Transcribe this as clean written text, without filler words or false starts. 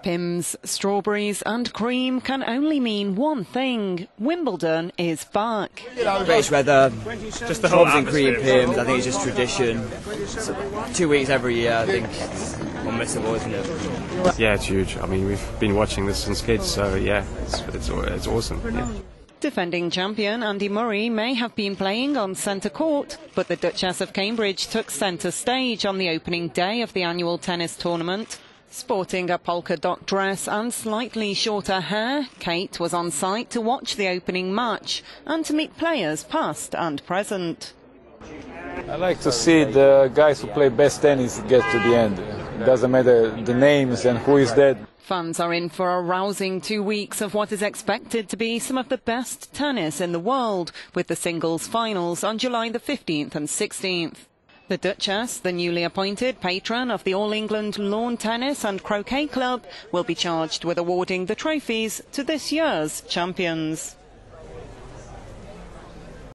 Pimm's, strawberries and cream can only mean one thing. Wimbledon is back. British weather, just the whole and cream atmosphere. Pimm's, I think it's just tradition. So 2 weeks every year, I think it's unmissable, isn't it? Yeah, it's huge. I mean, we've been watching this since kids, so yeah, it's awesome. Yeah. Defending champion Andy Murray may have been playing on centre court, but the Duchess of Cambridge took centre stage on the opening day of the annual tennis tournament. Sporting a polka dot dress and slightly shorter hair, Kate was on site to watch the opening match and to meet players past and present. I like to see the guys who play best tennis get to the end. It doesn't matter the names and who is that. Fans are in for a rousing 2 weeks of what is expected to be some of the best tennis in the world, with the singles finals on July the 15th and 16th. The Duchess, the newly appointed patron of the All England Lawn Tennis and Croquet Club, will be charged with awarding the trophies to this year's champions.